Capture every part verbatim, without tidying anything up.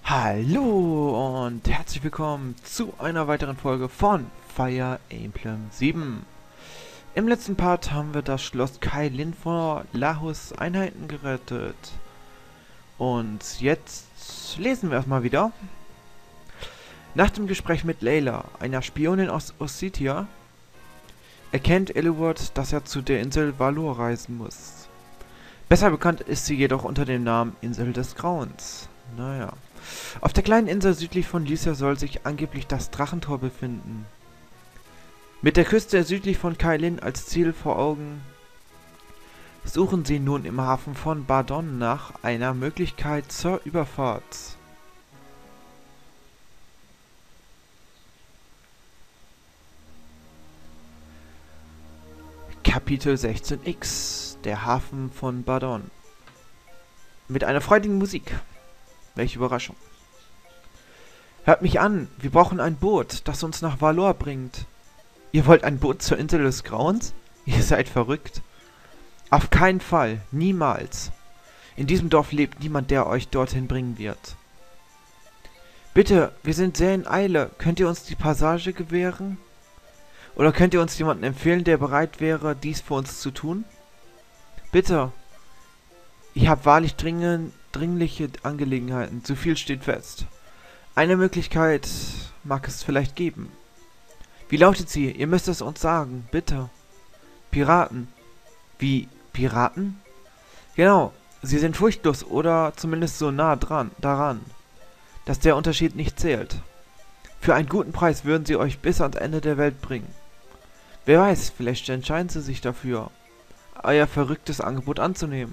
Hallo und herzlich willkommen zu einer weiteren Folge von Fire Emblem sieben. Im letzten Part haben wir das Schloss Cailin vor Lahus Einheiten gerettet. Und jetzt lesen wir erstmal wieder. Nach dem Gespräch mit Layla, einer Spionin aus Ossetia, erkennt Eliwood, dass er zu der Insel Valor reisen muss. Besser bekannt ist sie jedoch unter dem Namen Insel des Grauens. Naja. Auf der kleinen Insel südlich von Lycia soll sich angeblich das Drachentor befinden. Mit der Küste südlich von Cailin als Ziel vor Augen, suchen sie nun im Hafen von Bardon nach einer Möglichkeit zur Überfahrt. Kapitel sechzehn x, der Hafen von Bardon. Mit einer freudigen Musik. Welche Überraschung. Hört mich an, wir brauchen ein Boot, das uns nach Valor bringt. Ihr wollt ein Boot zur Insel des Grauens? Ihr seid verrückt. Auf keinen Fall, niemals. In diesem Dorf lebt niemand, der euch dorthin bringen wird. Bitte, wir sind sehr in Eile. Könnt ihr uns die Passage gewähren? Oder könnt ihr uns jemanden empfehlen, der bereit wäre, dies für uns zu tun? Bitte. Ich habe wahrlich dringend, dringliche Angelegenheiten. Zu viel steht fest. Eine Möglichkeit mag es vielleicht geben. Wie lautet sie? Ihr müsst es uns sagen. Bitte. Piraten. Wie? Piraten? Genau. Sie sind furchtlos oder zumindest so nah dran, daran, dass der Unterschied nicht zählt. Für einen guten Preis würden sie euch bis ans Ende der Welt bringen. Wer weiß, vielleicht entscheiden sie sich dafür, euer verrücktes Angebot anzunehmen.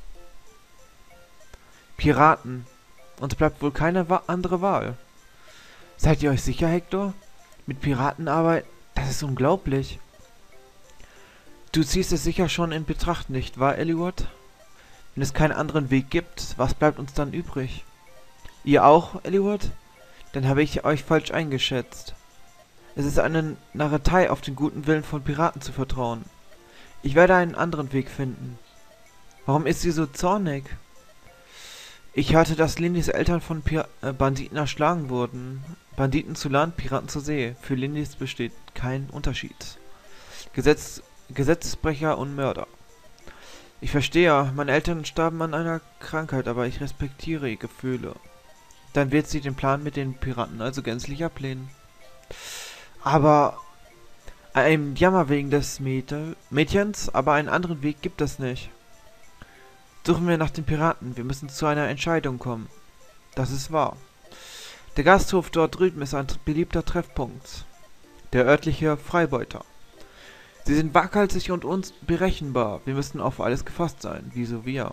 Piraten. Uns bleibt wohl keine wa andere Wahl. Seid ihr euch sicher, Hector? Mit Piratenarbeit? Das ist unglaublich. Du ziehst es sicher schon in Betracht, nicht wahr, Eliwood? Wenn es keinen anderen Weg gibt, was bleibt uns dann übrig? Ihr auch, Eliwood? Dann habe ich euch falsch eingeschätzt. Es ist eine Narretei, auf den guten Willen von Piraten zu vertrauen. Ich werde einen anderen Weg finden. Warum ist sie so zornig? Ich hörte, dass Lindis Eltern von Pir äh, Banditen erschlagen wurden. Banditen zu Land, Piraten zur See. Für Lindis besteht kein Unterschied. Gesetz Gesetzesbrecher und Mörder. Ich verstehe, meine Eltern starben an einer Krankheit, aber ich respektiere ihre Gefühle. Dann wird sie den Plan mit den Piraten also gänzlich ablehnen. Aber ein Jammer wegen des Mädel Mädchens, aber einen anderen Weg gibt es nicht. Suchen wir nach den Piraten. Wir müssen zu einer Entscheidung kommen. Das ist wahr. Der Gasthof dort drüben ist ein beliebter Treffpunkt. Der örtliche Freibeuter. Sie sind waghalsig und unberechenbar. Wir müssen auf alles gefasst sein. Wieso wir?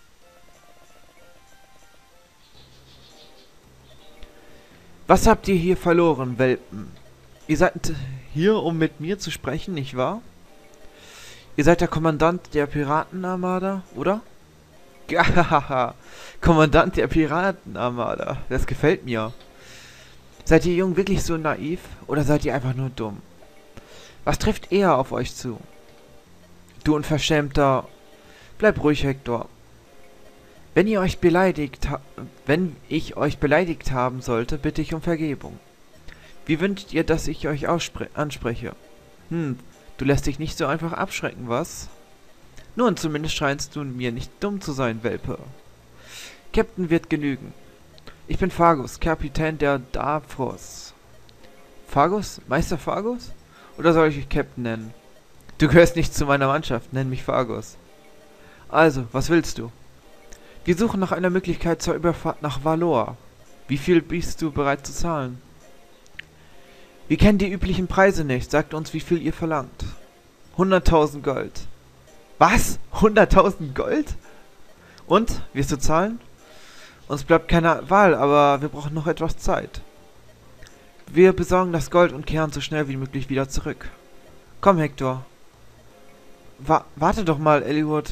Was habt ihr hier verloren, Welpen? Ihr seid hier, um mit mir zu sprechen, nicht wahr? Ihr seid der Kommandant der Piratenarmada, oder? Gahaha, Kommandant der Piratenarmada. Das gefällt mir. Seid ihr Jungen wirklich so naiv, oder seid ihr einfach nur dumm? Was trifft eher auf euch zu? Du Unverschämter. Bleib ruhig, Hector. Wenn ihr euch beleidigt ha wenn ich euch beleidigt haben sollte, bitte ich um Vergebung. Wie wünscht ihr, dass ich euch anspreche? Hm, du lässt dich nicht so einfach abschrecken, was? Nun, zumindest scheinst du mir nicht dumm zu sein, Welpe. Captain wird genügen. Ich bin Fagus, Kapitän der Davros. Fagus? Meister Fagus? Oder soll ich euch Captain nennen? Du gehörst nicht zu meiner Mannschaft, nenn mich Fagus. Also, was willst du? Wir suchen nach einer Möglichkeit zur Überfahrt nach Valor. Wie viel bist du bereit zu zahlen? Wir kennen die üblichen Preise nicht. Sagt uns, wie viel ihr verlangt. hunderttausend Gold. Was? hunderttausend Gold? Und? Wirst du zahlen? Uns bleibt keine Wahl, aber wir brauchen noch etwas Zeit. Wir besorgen das Gold und kehren so schnell wie möglich wieder zurück. Komm, Hector. Wa warte doch mal, Eliwood.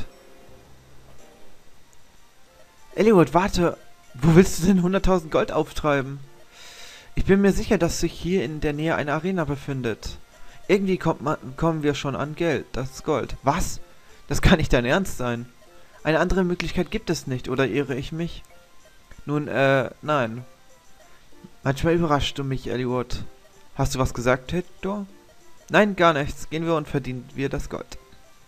Eliwood, warte. Wo willst du denn hunderttausend Gold auftreiben? Ich bin mir sicher, dass sich hier in der Nähe eine Arena befindet. Irgendwie kommt man, kommen wir schon an Geld. Das ist Gold. Was? Das kann nicht dein Ernst sein. Eine andere Möglichkeit gibt es nicht, oder irre ich mich? Nun, äh, nein. Manchmal überraschst du mich, Eliot. Hast du was gesagt, Hector? Nein, gar nichts. Gehen wir und verdienen wir das Gold.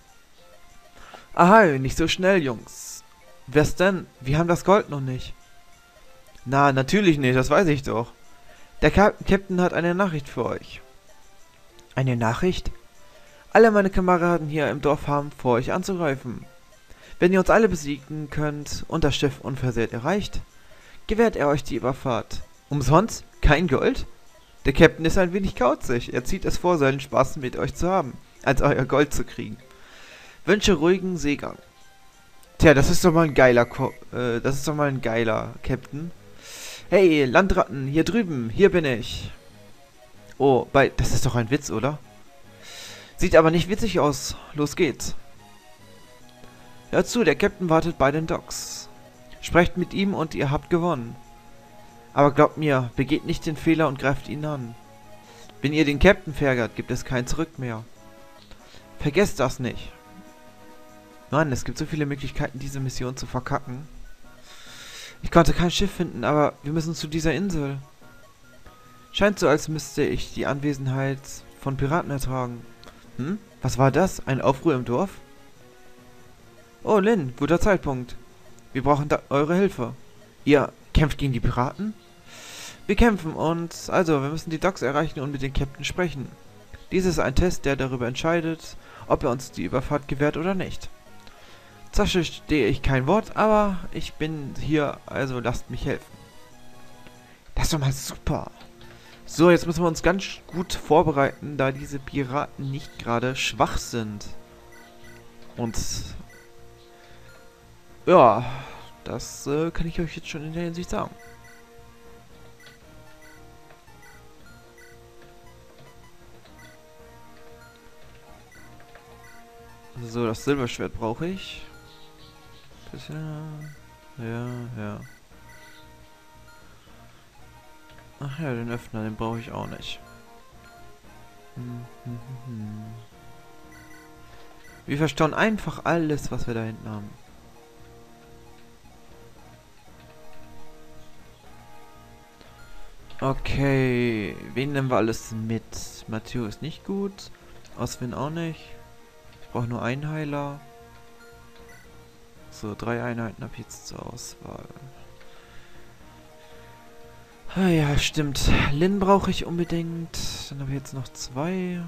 Ahai, nicht so schnell, Jungs. Was denn? Wir haben das Gold noch nicht. Na, natürlich nicht, das weiß ich doch. Der Kap Captain hat eine Nachricht für euch. Eine Nachricht? Alle meine Kameraden hier im Dorf haben vor, euch anzugreifen. Wenn ihr uns alle besiegen könnt und das Schiff unversehrt erreicht, gewährt er euch die Überfahrt. Umsonst? Kein Gold? Der Captain ist ein wenig kauzig. Er zieht es vor, seinen Spaß mit euch zu haben, als euer Gold zu kriegen. Wünsche ruhigen Seegang. Tja, das ist doch mal ein geiler Ko äh, das ist doch mal ein geiler Captain. Hey, Landratten, hier drüben, hier bin ich. Oh, bei, das ist doch ein Witz, oder? Sieht aber nicht witzig aus. Los geht's. Hört zu, der Captain wartet bei den Docks. Sprecht mit ihm und ihr habt gewonnen. Aber glaubt mir, begeht nicht den Fehler und greift ihn an. Wenn ihr den Captain verärgert, gibt es kein Zurück mehr. Vergesst das nicht. Mann, es gibt so viele Möglichkeiten, diese Mission zu verkacken. Ich konnte kein Schiff finden, aber wir müssen zu dieser Insel. Scheint so, als müsste ich die Anwesenheit von Piraten ertragen. Hm? Was war das? Ein Aufruhr im Dorf? Oh, Lin, guter Zeitpunkt. Wir brauchen da eure Hilfe. Ihr kämpft gegen die Piraten? Wir kämpfen und... Also, wir müssen die Docks erreichen und mit dem Captain sprechen. Dies ist ein Test, der darüber entscheidet, ob er uns die Überfahrt gewährt oder nicht. Zwar verstehe ich kein Wort, aber ich bin hier, also lasst mich helfen. Das ist doch mal super. So, jetzt müssen wir uns ganz gut vorbereiten, da diese Piraten nicht gerade schwach sind. Und... Ja, das äh, kann ich euch jetzt schon in der Hinsicht sagen. So, das Silberschwert brauche ich. Bisschen... Ja, ja. Ach ja, den Öffner, den brauche ich auch nicht. Hm, hm, hm, hm. Wir verstauen einfach alles, was wir da hinten haben. Okay, wen nehmen wir alles mit? Matteo ist nicht gut. Oswin auch nicht. Ich brauche nur einen Heiler. So, drei Einheiten habe ich jetzt zur Auswahl. Ah ja, stimmt. Lin brauche ich unbedingt. Dann habe ich jetzt noch zwei.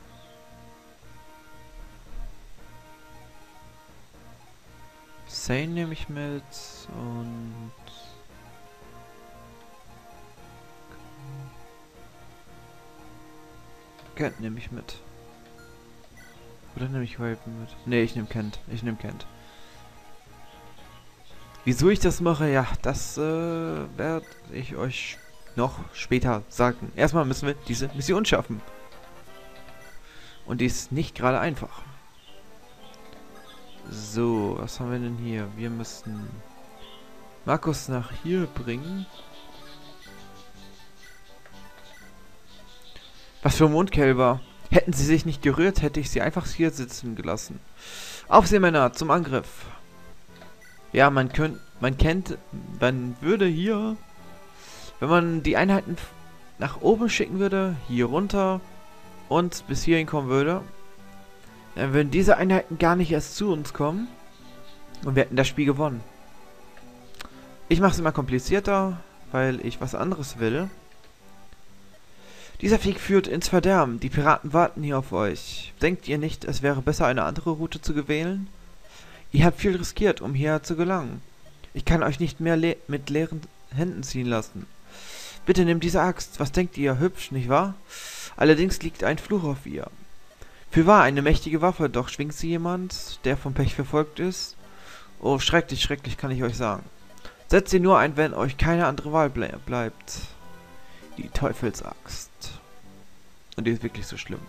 Sane nehme ich mit. Und... Kent nehme ich mit. Oder nehme ich Raven mit? Ne, ich nehme Kent. Ich nehme Kent. Wieso ich das mache, ja, das äh, werde ich euch noch später sagen. Erstmal müssen wir diese Mission schaffen. Und die ist nicht gerade einfach. So, was haben wir denn hier? Wir müssen Markus nach hier bringen. Was für Mondkälber. Hätten sie sich nicht gerührt, hätte ich sie einfach hier sitzen gelassen. Aufseemänner, zum Angriff. Ja, man könnte, man kennt, man würde hier, wenn man die Einheiten nach oben schicken würde, hier runter und bis hierhin kommen würde, dann würden diese Einheiten gar nicht erst zu uns kommen und wir hätten das Spiel gewonnen. Ich mache es immer komplizierter, weil ich was anderes will. Dieser Weg führt ins Verderben. Die Piraten warten hier auf euch. Denkt ihr nicht, es wäre besser, eine andere Route zu wählen? Ihr habt viel riskiert, um hierher zu gelangen. Ich kann euch nicht mehr le mit leeren Händen ziehen lassen. Bitte nehmt diese Axt. Was denkt ihr? Hübsch, nicht wahr? Allerdings liegt ein Fluch auf ihr. Fürwahr eine mächtige Waffe, doch schwingt sie jemand, der vom Pech verfolgt ist? Oh, schrecklich, schrecklich, kann ich euch sagen. Setzt sie nur ein, wenn euch keine andere Wahl ble bleibt. Die Teufelsaxt. Und die ist wirklich so schlimm.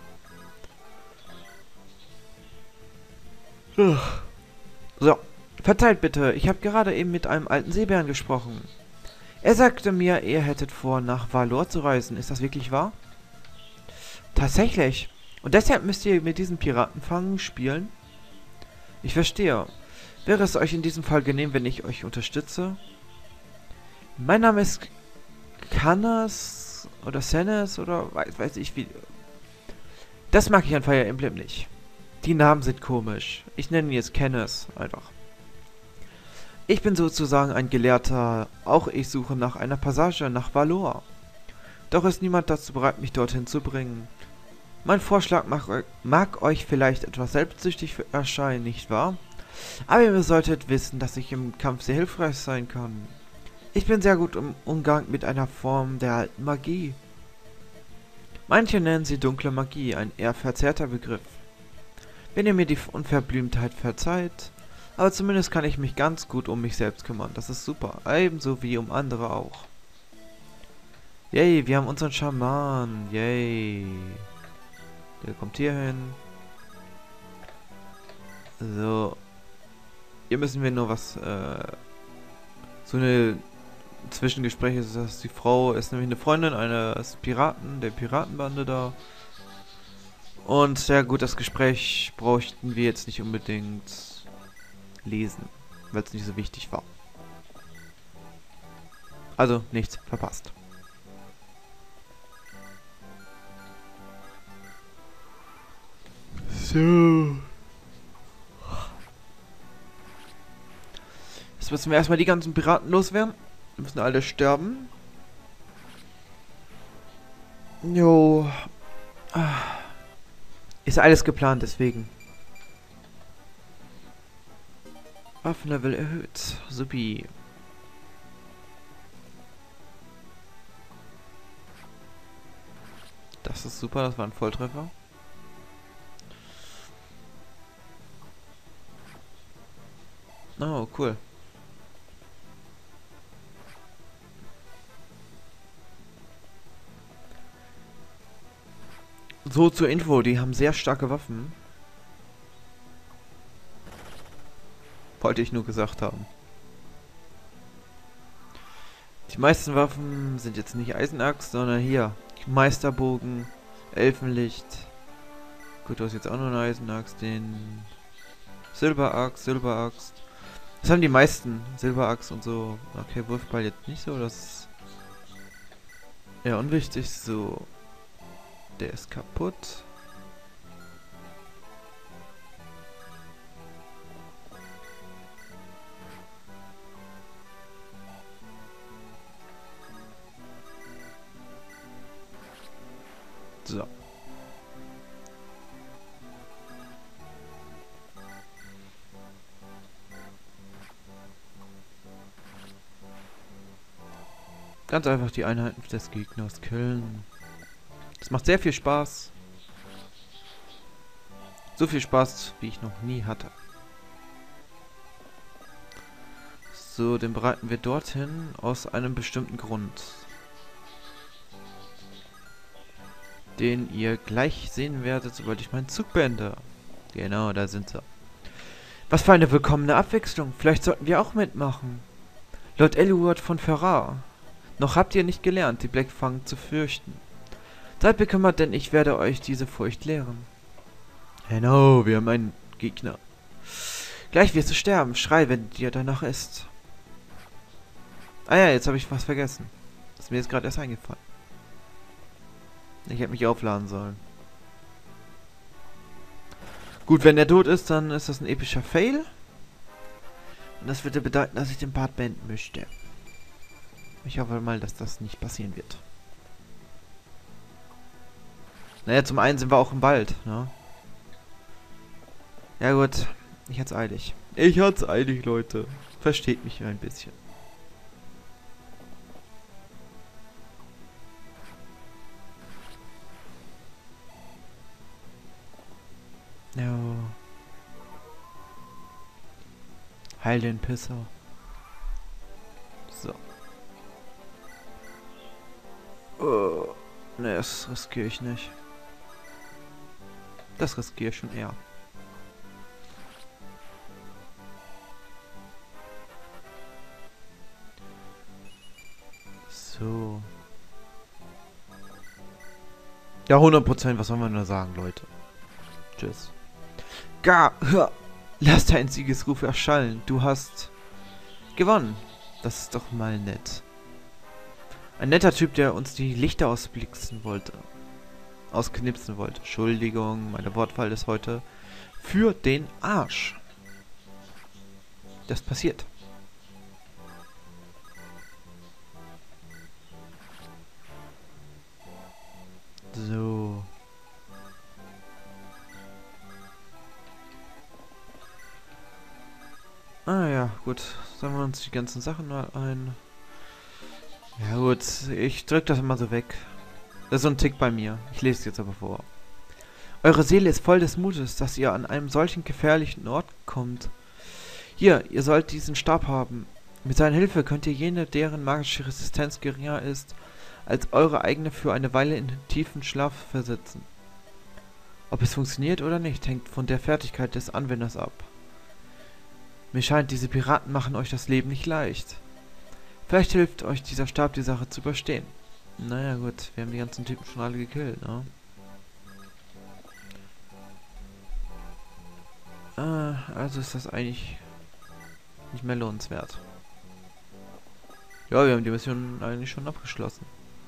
So, verzeiht bitte, ich habe gerade eben mit einem alten Seebären gesprochen. Er sagte mir, ihr hättet vor, nach Valor zu reisen. Ist das wirklich wahr? Tatsächlich. Und deshalb müsst ihr mit diesen Piratenfang spielen? Ich verstehe. Wäre es euch in diesem Fall genehm, wenn ich euch unterstütze? Mein Name ist Canas oder Senes oder weiß, weiß ich wie. Das mag ich an Fire Emblem nicht. Die Namen sind komisch. Ich nenne ihn jetzt Canas einfach. Ich bin sozusagen ein Gelehrter. Auch ich suche nach einer Passage nach Valor. Doch ist niemand dazu bereit, mich dorthin zu bringen. Mein Vorschlag mag, mag euch vielleicht etwas selbstsüchtig erscheinen, nicht wahr? Aber ihr solltet wissen, dass ich im Kampf sehr hilfreich sein kann. Ich bin sehr gut im Umgang mit einer Form der alten Magie. Manche nennen sie dunkle Magie, ein eher verzerrter Begriff. Wenn ihr mir die Unverblümtheit verzeiht, aber zumindest kann ich mich ganz gut um mich selbst kümmern. Das ist super, ebenso wie um andere auch. Yay, wir haben unseren Schaman, yay. Der kommt hier hin. So. Hier müssen wir nur was, äh, so eine Zwischengespräch ist, dass die Frau ist nämlich eine Freundin eines Piraten, der Piratenbande da. Und ja gut, das Gespräch bräuchten wir jetzt nicht unbedingt lesen, weil es nicht so wichtig war. Also nichts verpasst. So. Jetzt müssen wir erstmal die ganzen Piraten loswerden. Wir müssen alle sterben. Jo. Ist alles geplant, deswegen. Waffenlevel erhöht. Supi. Das ist super, das war ein Volltreffer. Oh, cool. So zur Info, die haben sehr starke Waffen. Wollte ich nur gesagt haben. Die meisten Waffen sind jetzt nicht Eisenaxt, sondern hier Meisterbogen, Elfenlicht. Gut, du hast jetzt auch noch eine Eisenaxt, den Silberaxt, Silberaxt. Das haben die meisten, Silberaxt und so. Okay, Wurfball jetzt nicht so, das ist eher unwichtig. So, der ist kaputt. So. Ganz einfach die Einheiten des Gegners killen. Das macht sehr viel Spaß. So viel Spaß, wie ich noch nie hatte. So, den bereiten wir dorthin aus einem bestimmten Grund. Den ihr gleich sehen werdet, sobald ich meinen Zug beende. Genau, da sind sie. Was für eine willkommene Abwechslung. Vielleicht sollten wir auch mitmachen. Lord Eluard von Ferrar. Noch habt ihr nicht gelernt, die Blackfang zu fürchten. Seid bekümmert, denn ich werde euch diese Furcht lehren. Genau, wir haben einen Gegner. Gleich wirst du sterben. Schrei, wenn dir danach ist. Ah ja, jetzt habe ich was vergessen. Das ist mir jetzt gerade erst eingefallen. Ich hätte mich aufladen sollen. Gut, wenn der tot ist, dann ist das ein epischer Fail. Und das würde bedeuten, dass ich den Part beenden möchte. Ich hoffe mal, dass das nicht passieren wird. Naja, zum einen sind wir auch im Wald, ne? Ja gut, ich hat's eilig. Ich hat's eilig, Leute. Versteht mich ein bisschen. Ja. Heil den Pisser. So. Oh. Ne, das riskiere ich nicht. Das riskiere ich schon eher. So. Ja, hundert Prozent, was soll man nur sagen, Leute? Tschüss. Gar, hör, lass deinen Siegesruf erschallen. Du hast gewonnen. Das ist doch mal nett. Ein netter Typ, der uns die Lichter ausblitzen wollte. Ausknipsen wollte. Entschuldigung, meine Wortwahl ist heute für den Arsch. Das passiert. So. Ah ja, gut. Sagen wir uns die ganzen Sachen mal ein. Ja gut, ich drück das immer so weg. Das ist so ein Tick bei mir. Ich lese es jetzt aber vor. Eure Seele ist voll des Mutes, dass ihr an einem solchen gefährlichen Ort kommt. Hier, ihr sollt diesen Stab haben. Mit seiner Hilfe könnt ihr jene, deren magische Resistenz geringer ist, als eure eigene für eine Weile in den tiefen Schlaf versetzen. Ob es funktioniert oder nicht, hängt von der Fertigkeit des Anwenders ab. Mir scheint, diese Piraten machen euch das Leben nicht leicht. Vielleicht hilft euch dieser Stab, die Sache zu überstehen. Naja gut, wir haben die ganzen Typen schon alle gekillt, ne? Äh, also ist das eigentlich nicht mehr lohnenswert. Ja, wir haben die Mission eigentlich schon abgeschlossen.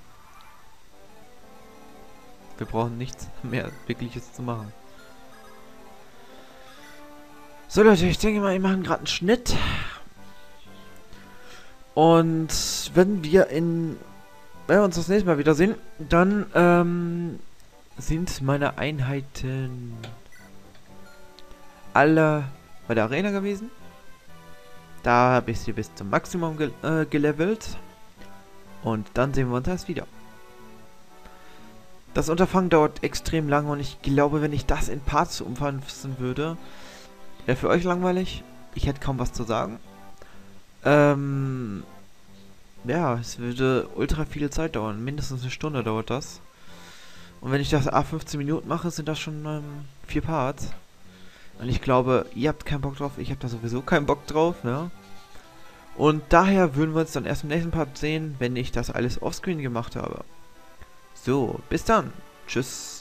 Wir brauchen nichts mehr Wirkliches zu machen. So Leute, ich denke mal, wir machen gerade einen Schnitt. Und wenn wir in... Wenn wir uns das nächste Mal wiedersehen, dann ähm, sind meine Einheiten alle bei der Arena gewesen. Da habe ich sie bis zum Maximum ge äh, gelevelt. Und dann sehen wir uns das wieder. Das Unterfangen dauert extrem lange und ich glaube, wenn ich das in Parts umfassen würde, wäre für euch langweilig. Ich hätte kaum was zu sagen. Ähm... Ja, es würde ultra viel Zeit dauern. Mindestens eine Stunde dauert das. Und wenn ich das a fünfzehn Minuten mache, sind das schon ähm, vier Parts. Und ich glaube, ihr habt keinen Bock drauf. Ich habe da sowieso keinen Bock drauf, ne? Und daher würden wir uns dann erst im nächsten Part sehen, wenn ich das alles offscreen gemacht habe. So, bis dann. Tschüss.